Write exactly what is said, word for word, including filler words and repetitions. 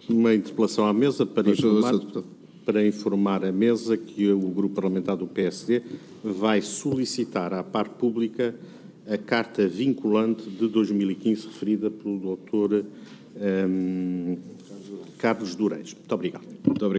Uma interpelação à mesa para informar, para informar a mesa que o Grupo Parlamentar do P S D vai solicitar à parte pública a carta vinculante de dois mil e quinze referida pelo doutor um, Carlos Doureiro. Muito obrigado. Muito obrigado.